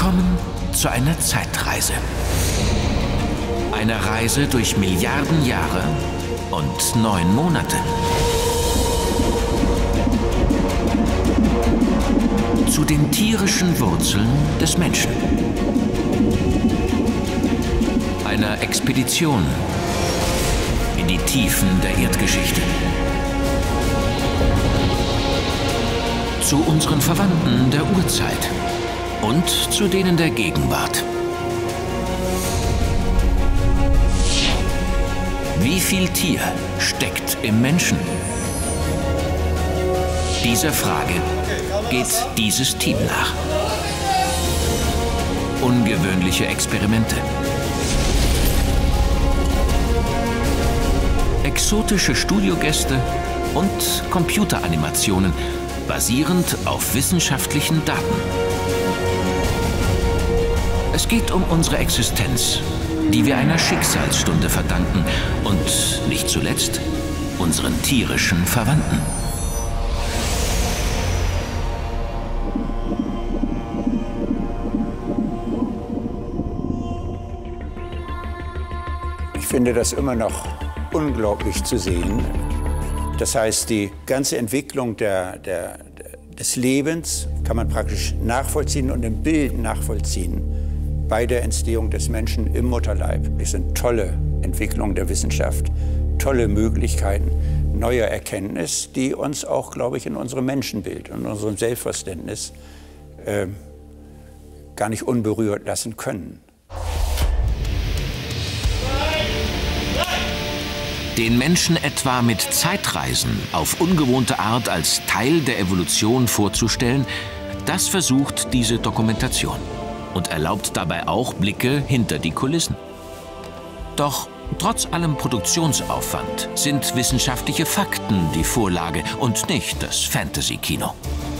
Willkommen zu einer Zeitreise. Eine Reise durch Milliarden Jahre und 9 Monate. Zu den tierischen Wurzeln des Menschen. Einer Expedition in die Tiefen der Erdgeschichte. Zu unseren Verwandten der Urzeit und zu denen der Gegenwart. Wie viel Tier steckt im Menschen? Dieser Frage geht dieses Team nach. Ungewöhnliche Experimente. Exotische Studiogäste und Computeranimationen, basierend auf wissenschaftlichen Daten. Es geht um unsere Existenz, die wir einer Schicksalsstunde verdanken und nicht zuletzt unseren tierischen Verwandten. Ich finde das immer noch unglaublich zu sehen. Das heißt, die ganze Entwicklung des Lebens kann man praktisch nachvollziehen und im Bild nachvollziehen bei der Entstehung des Menschen im Mutterleib. Es sind tolle Entwicklungen der Wissenschaft, tolle Möglichkeiten, neue Erkenntnis, die uns auch, glaube ich, in unserem Menschenbild und unserem Selbstverständnis gar nicht unberührt lassen können. Den Menschen etwa mit Zeitreisen auf ungewohnte Art als Teil der Evolution vorzustellen, das versucht diese Dokumentation und erlaubt dabei auch Blicke hinter die Kulissen. Doch trotz allem Produktionsaufwand sind wissenschaftliche Fakten die Vorlage und nicht das Fantasy-Kino.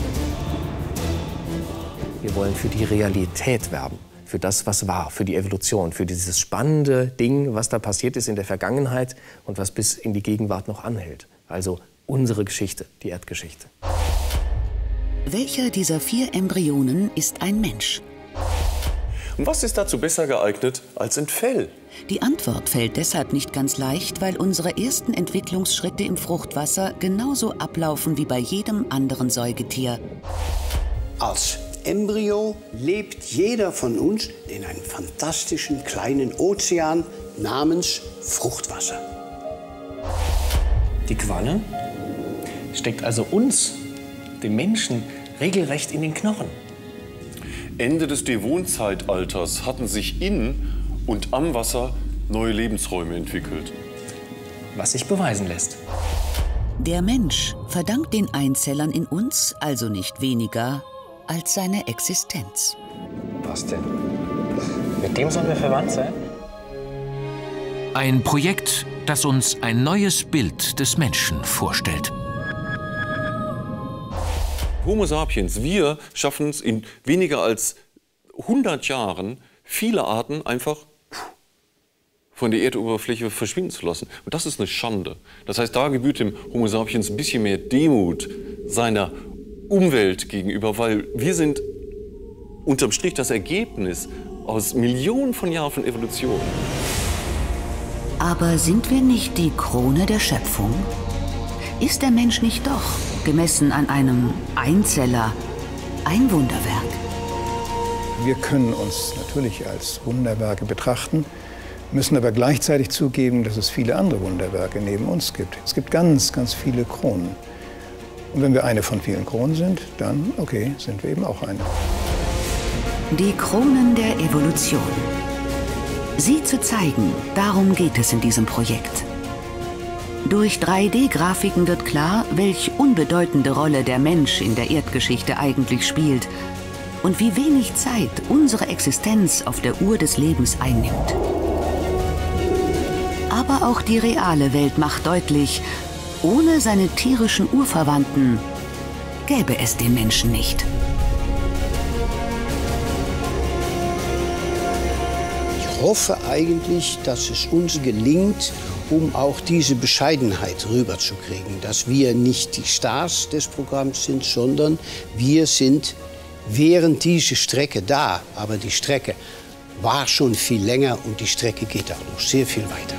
Wir wollen für die Realität werben. Für das, was war, für die Evolution, für dieses spannende Ding, was da passiert ist in der Vergangenheit und was bis in die Gegenwart noch anhält. Also unsere Geschichte, die Erdgeschichte. Welcher dieser 4 Embryonen ist ein Mensch? Und was ist dazu besser geeignet als ein Fell? Die Antwort fällt deshalb nicht ganz leicht, weil unsere ersten Entwicklungsschritte im Fruchtwasser genauso ablaufen wie bei jedem anderen Säugetier. Als Embryo lebt jeder von uns in einem fantastischen kleinen Ozean namens Fruchtwasser. Die Qualle steckt also uns, dem Menschen, regelrecht in den Knochen. Ende des Devonzeitalters hatten sich in und am Wasser neue Lebensräume entwickelt. Was sich beweisen lässt. Der Mensch verdankt den Einzellern in uns also nicht weniger als seine Existenz. Was denn? Mit dem sollen wir verwandt sein? Ein Projekt, das uns ein neues Bild des Menschen vorstellt. Homo sapiens, wir schaffen es in weniger als 100 Jahren, viele Arten einfach von der Erdoberfläche verschwinden zu lassen. Und das ist eine Schande. Das heißt, da gebührt dem Homo sapiens ein bisschen mehr Demut seiner Umwelt gegenüber, weil wir sind unterm Strich das Ergebnis aus Millionen von Jahren von Evolution. Aber sind wir nicht die Krone der Schöpfung? Ist der Mensch nicht doch, gemessen an einem Einzeller, ein Wunderwerk? Wir können uns natürlich als Wunderwerke betrachten, müssen aber gleichzeitig zugeben, dass es viele andere Wunderwerke neben uns gibt. Es gibt ganz, ganz viele Kronen. Und wenn wir eine von vielen Kronen sind, dann, okay, sind wir eben auch eine. Die Kronen der Evolution. Sie zu zeigen, darum geht es in diesem Projekt. Durch 3D-Grafiken wird klar, welch unbedeutende Rolle der Mensch in der Erdgeschichte eigentlich spielt und wie wenig Zeit unsere Existenz auf der Uhr des Lebens einnimmt. Aber auch die reale Welt macht deutlich, ohne seine tierischen Urverwandten gäbe es den Menschen nicht. Ich hoffe eigentlich, dass es uns gelingt, um auch diese Bescheidenheit rüberzukriegen. Dass wir nicht die Stars des Programms sind, sondern wir sind wären diese Strecke da, aber die Strecke war schon viel länger und die Strecke geht auch noch sehr viel weiter.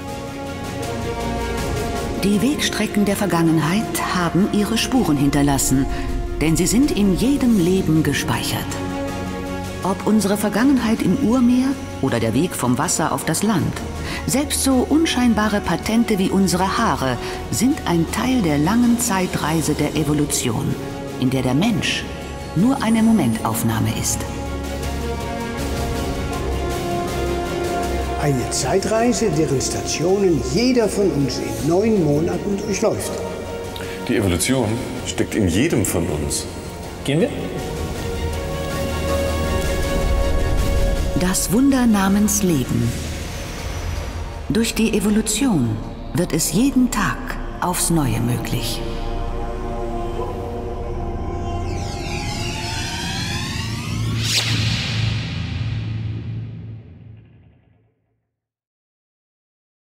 Die Wegstrecken der Vergangenheit haben ihre Spuren hinterlassen, denn sie sind in jedem Leben gespeichert. Ob unsere Vergangenheit im Urmeer oder der Weg vom Wasser auf das Land, selbst so unscheinbare Patente wie unsere Haare sind ein Teil der langen Zeitreise der Evolution, in der der Mensch nur eine Momentaufnahme ist. Eine Zeitreise, deren Stationen jeder von uns in 9 Monaten durchläuft. Die Evolution steckt in jedem von uns. Gehen wir? Das Wunder namens Leben. Durch die Evolution wird es jeden Tag aufs Neue möglich.